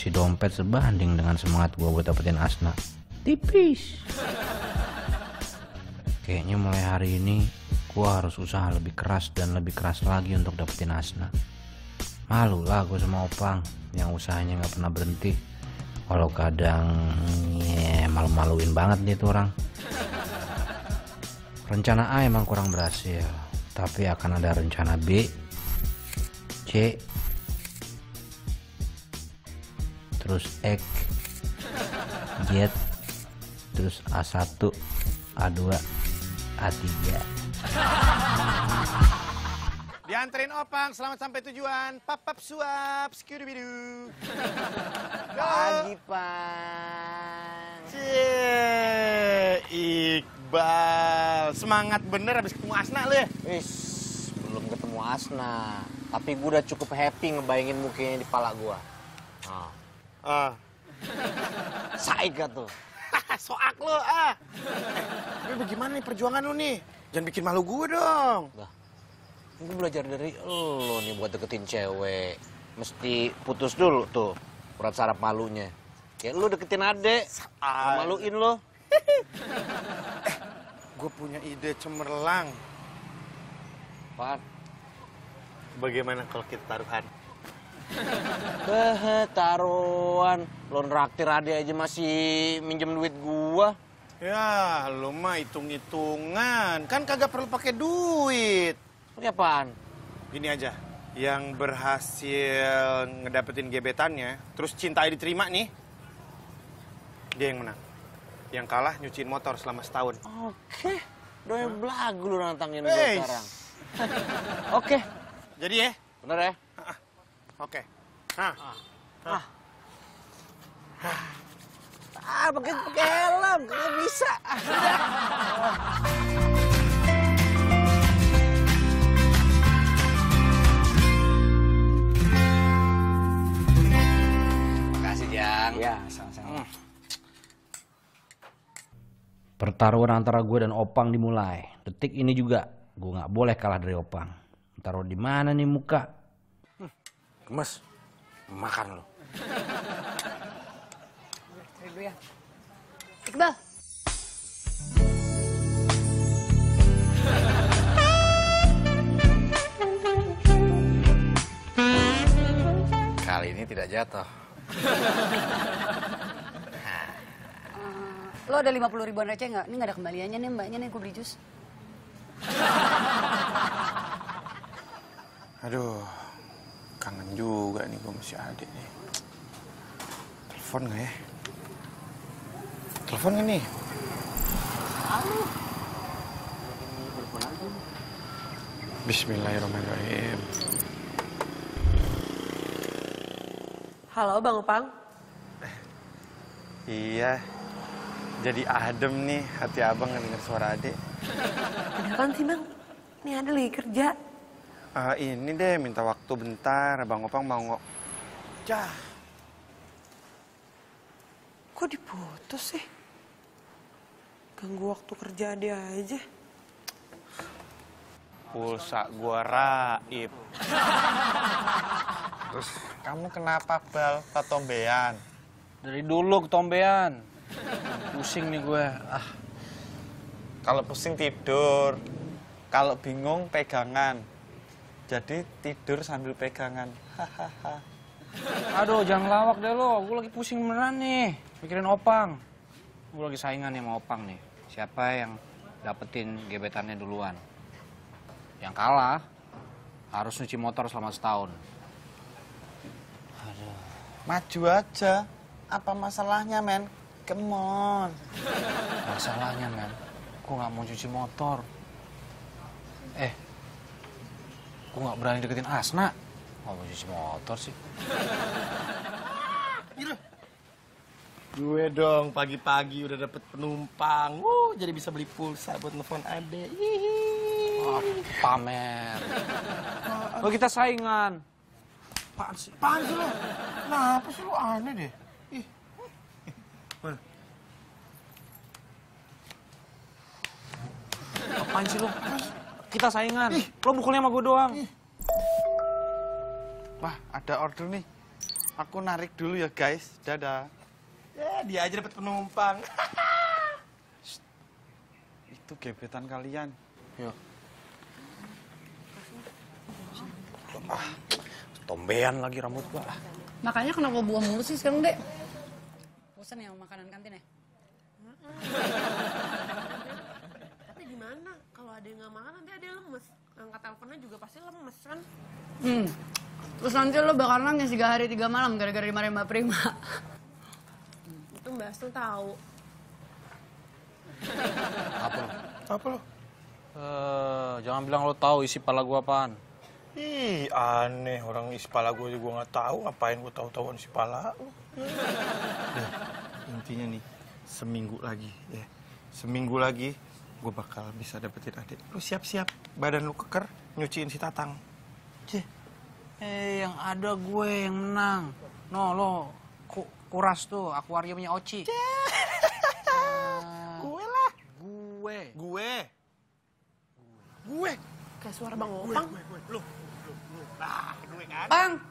isi dompet sebanding dengan semangat gue buat dapetin Asna. Tipis. Kayaknya mulai hari ini gue harus usaha lebih keras dan lebih keras lagi untuk dapetin Asna. Malu lah gue sama Opang yang usahanya gak pernah berhenti. Walau kadang malu-maluin banget nih tuh orang. Rencana A emang kurang berhasil, tapi akan ada rencana B, C, terus X, Z, terus A1, A2, A3. Dianterin Opang, selamat sampai tujuan. Pap suap, skidubidu. Pagi, Pang. Cie, Iqbal. Semangat bener habis ketemu Asna lu ya? Belum ketemu Asna. Tapi gue udah cukup happy ngebayangin mukanya di pala gue. Saik gak tuh? Soak lu, Tapi bagaimana nih perjuangan lu nih? Jangan bikin malu gue dong. Gue belajar dari lo nih buat deketin cewek. Mesti putus dulu tuh urat saraf malunya. Ya lu deketin adek, maluin lo. Gue punya ide cemerlang. Apaan? Bagaimana kalau kita taruhan? Taruhan. Lo neraktir adek aja masih minjem duit gua. Ya, lu mah hitung-hitungan. Kan kagak perlu pakai duit. Ini apaan? Gini aja, yang berhasil ngedapetin gebetannya, terus cintanya diterima nih, dia yang menang. Yang kalah nyuciin motor selama setahun. Oke, doyan belagu lu nantangin gue sekarang. Oke. Jadi ya? Bener ya? Oke. Pakai helm, nggak bisa. Makasih, Jang. Ya, sama-sama. Pertarungan antara gue dan Opang dimulai. Detik ini juga gue nggak boleh kalah dari Opang. Taruh di mana nih muka? Gemes, makan lo. Ya. Iqbal. Kali ini tidak jatuh. Lo ada 50 ribuan receh nggak? Ini nggak ada kembaliannya nih mbaknya nih, gue beli jus. Aduh, kangen juga nih gue masih adik nih. Telepon nggak ya? Telepon nggak nih? Bismillahirrahmanirrahim. Halo Bang Opang. Iya, jadi adem nih hati abang ngedenger suara adek. Kenapa sih Bang? Ini ada lagi kerja. Ini deh minta waktu bentar, Bang Opang mau Kok diputus sih? Ganggu waktu kerja dia aja. Pulsa gua raib. Terus kamu kenapa Bal ketombean? Dari dulu ketombean. Pusing nih gue. Kalau pusing tidur, kalau bingung pegangan. Jadi tidur sambil pegangan. Hahaha. Aduh, jangan lawak deh lo. Gue lagi pusing beneran nih. Mikirin Opang. Gue lagi saingan nih sama Opang nih. Siapa yang dapetin gebetannya duluan? Yang kalah harus nyuci motor selama setahun. Maju aja. Apa masalahnya, men? Come on. Masalahnya, men, gue nggak mau cuci motor. Gue nggak berani deketin Asna. Nggak mau cuci motor sih. Gue dong pagi-pagi udah dapet penumpang. Jadi bisa beli pulsa buat nelfon adek. Pamer. Oh, kita saingan. Apaan sih lo? Kenapa sih lo aneh deh? Mana? Apaan sih lo? Kita saingan. Lo mukulnya sama gue doang. Wah, ada order nih. Aku narik dulu ya guys. Dadah. Ya, dia aja dapat penumpang. Itu gebetan kalian. Yuk. Tombean lagi rambut gua. Makanya kenapa buang mulu sih sekarang, Dek? Bosan ya sama makanan kantin ya? Tapi gimana? Kalau ada yang nggak makan nanti ada yang lemes. Angkat teleponnya juga pasti lemes kan? Terus nanti lo bakal nangis 3 hari 3 malam gara-gara dimarahin Mbak Prima. Itu Mbak Astung tahu. Apa lo? Jangan bilang lo tahu isi pala gua apaan. Ih, aneh. Orang isi pala gue juga nggak tahu. Ngapain gue tahu-tahuan isi pala lo? Intinya nih, seminggu lagi ya. Seminggu lagi gue bakal bisa dapetin adik. Lu siap-siap. Badan lu keker, nyuciin si Tatang. Cih, yang ada gue yang menang. No, lo kuras tuh akuariumnya Oci. Gue lah. Gue. Gue. Kayak suara Bang Opang. Lu. Nah, gue kan. Bang,